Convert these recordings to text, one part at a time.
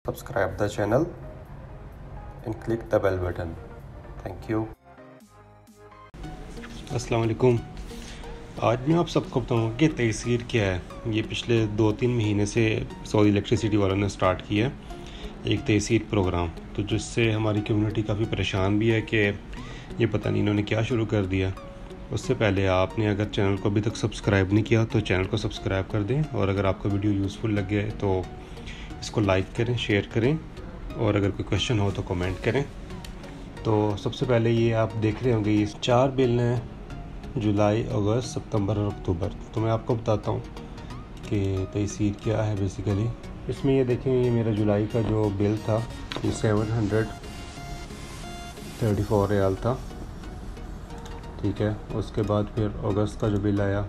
subscribe the channel and click the bell button. Thank you. अस्सलाम वालेकुम। आज मैं आप सबको बताऊंगा कि तयसीर क्या है। ये पिछले 2-3 महीने से सऊदी इलेक्ट्रिसिटी वालों ने स्टार्ट किया है एक तयसीर प्रोग्राम, तो जिससे हमारी कम्युनिटी काफ़ी परेशान भी है कि ये पता नहीं इन्होंने क्या शुरू कर दिया। उससे पहले आपने अगर चैनल को अभी तक सब्सक्राइब नहीं किया तो चैनल को सब्सक्राइब कर दें, और अगर आपको वीडियो यूज़फुल लगे तो इसको लाइक करें, शेयर करें, और अगर कोई क्वेश्चन हो तो कमेंट करें। तो सबसे पहले ये आप देख रहे होंगे, ये 4 बिल हैं, जुलाई, अगस्त, सितंबर और अक्टूबर। तो मैं आपको बताता हूँ कि तयसीर क्या है बेसिकली। इसमें ये देखें, ये मेरा जुलाई का जो बिल था ये 734 रियाल था, ठीक है। उसके बाद फिर अगस्त का जो बिल आया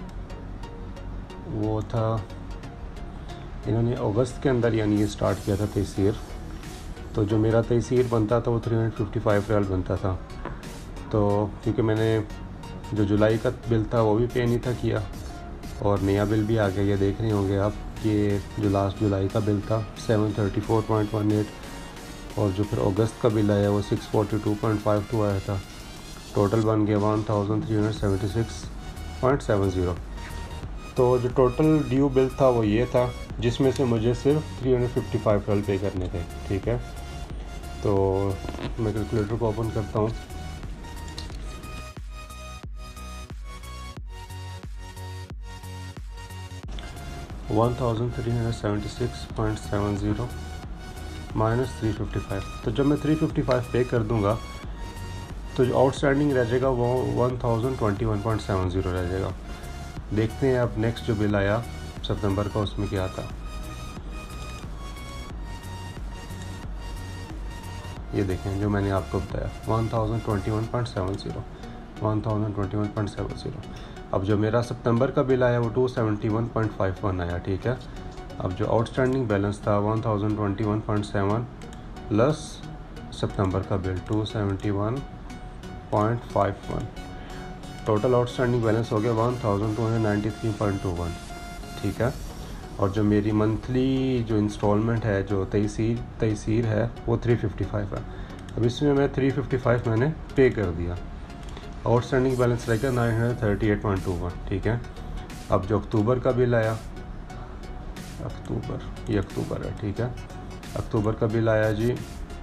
वो था, इन्होंने अगस्त के अंदर यानी ये स्टार्ट किया था तयसीर। तो जो मेरा तयसीर बनता था वो 355 रियाल बनता था। तो क्योंकि मैंने जो जुलाई का बिल था वो भी पे नहीं था किया, और नया बिल भी आ गया, ये देख रहे होंगे आप। ये जो लास्ट जुलाई का बिल था 734.18, और जो फिर अगस्त का बिल आया वो 642.52 आया था। टोटल बन गया 1376.70। तो जो टोटल ड्यू बिल था वो ये था, जिसमें से मुझे सिर्फ 355 रियाल पे करने थे, ठीक है। तो मैं कैलकुलेटर को ओपन करता हूँ। $1376.70 माइनस 355। तो जब मैं 355 पे कर दूंगा तो जो आउटस्टैंडिंग रह जाएगा वो 1021.70 रह जाएगा। देखते हैं अब नेक्स्ट जो बिल आया सितंबर का, उसमें क्या था। ये देखें जो मैंने आपको बताया 1021.70। अब जो मेरा सितंबर का बिल आया वो 271.51 आया, ठीक है। अब जो आउटस्टैंडिंग बैलेंस था 1021.7 प्लस सितंबर का बिल 271.51, टोटल आउटस्टैंडिंग बैलेंस हो गया 1293.21, ठीक है। और जो मेरी मंथली जो इंस्टॉलमेंट है, जो तयसीर है, वो 355 है। अब इसमें मैं 355 मैंने पे कर दिया, आउटस्टैंडिंग बैलेंस रह गया 938.21, ठीक है। अब जो अक्टूबर का बिल आया, ये अक्टूबर है, ठीक है। अक्टूबर का बिल आया जी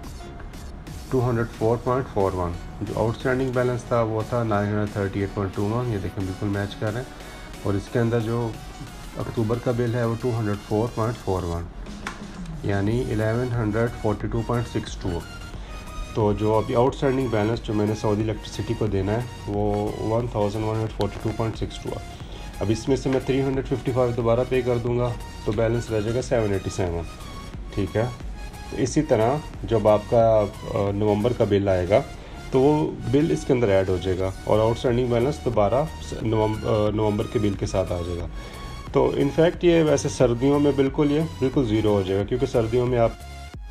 204.41। जो आउटस्टैंडिंग बैलेंस था वो था 938.21, ये देखें बिल्कुल मैच कर रहे हैं। और इसके अंदर जो अक्टूबर का बिल है वो 204.41 यानी 1142.62। तो जो अभी आउटस्टैंडिंग बैलेंस जो मैंने सऊदी इलेक्ट्रिसिटी को देना है वो 1142.62 है। अब इसमें से मैं 355 दोबारा पे कर दूंगा तो बैलेंस रह जाएगा 787, ठीक है। तो इसी तरह जब आपका नवंबर का बिल आएगा तो वो बिल इसके अंदर ऐड हो जाएगा, और आउटस्टैंडिंग बैलेंस दोबारा नवंबर के बिल के साथ आ जाएगा। तो इनफैक्ट ये वैसे सर्दियों में बिल्कुल ज़ीरो हो जाएगा, क्योंकि सर्दियों में आप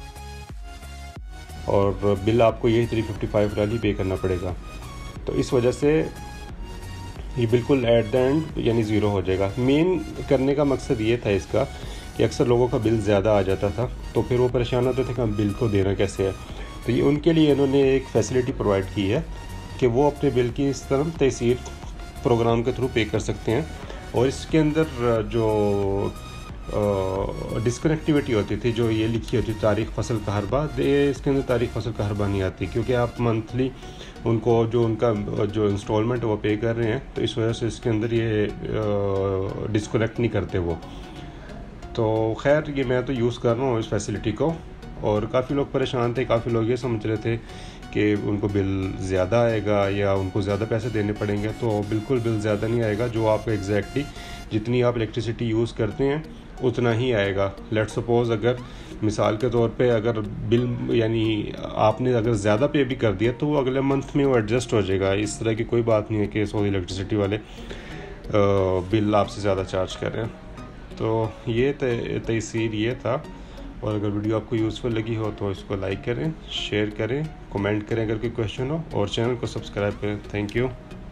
और बिल आपको यही 355 रियाल ही पे करना पड़ेगा। तो इस वजह से ये बिल्कुल एट द एंड यानी ज़ीरो हो जाएगा। मेन करने का मकसद ये था इसका कि अक्सर लोगों का बिल ज़्यादा आ जाता था, तो फिर वो परेशान होते थे कि हम बिल को देना कैसे है। तो ये उनके लिए इन्होंने एक फैसिलिटी प्रोवाइड की है कि वो अपने बिल की इस तरह तयसीर प्रोग्राम के थ्रू पे कर सकते हैं। और इसके अंदर जो डिस्कनेक्टिविटी होती थी, जो ये लिखी होती तारीख फसल कहरबा, इसके अंदर तारीख फसल कहरबा नहीं आती, क्योंकि आप मंथली उनको जो उनका जो इंस्टॉलमेंट वो पे कर रहे हैं, तो इस वजह से इसके अंदर ये डिस्कनेक्ट नहीं करते वो। तो खैर ये मैं तो यूज़ कर रहा हूँ इस फैसिलिटी को, और काफ़ी लोग परेशान थे, काफ़ी लोग ये समझ रहे थे कि उनको बिल ज़्यादा आएगा या उनको ज़्यादा पैसे देने पड़ेंगे। तो बिल्कुल बिल ज़्यादा नहीं आएगा, जो आपको एग्जैक्टली जितनी आप इलेक्ट्रिसिटी यूज़ करते हैं उतना ही आएगा। लेट्स सपोज़ अगर मिसाल के तौर पे अगर बिल यानी आपने अगर ज़्यादा पे भी कर दिया तो वो अगले मंथ में वो एडजस्ट हो जाएगा। इस तरह की कोई बात नहीं है कि सऊदी इलेक्ट्रिसिटी वाले बिल आपसे ज़्यादा चार्ज कर रहे हैं। तो ये तयसीर ये था। और अगर वीडियो आपको यूज़फुल लगी हो तो इसको लाइक करें, शेयर करें, कमेंट करें अगर कोई क्वेश्चन हो, और चैनल को सब्सक्राइब करें। Thank you.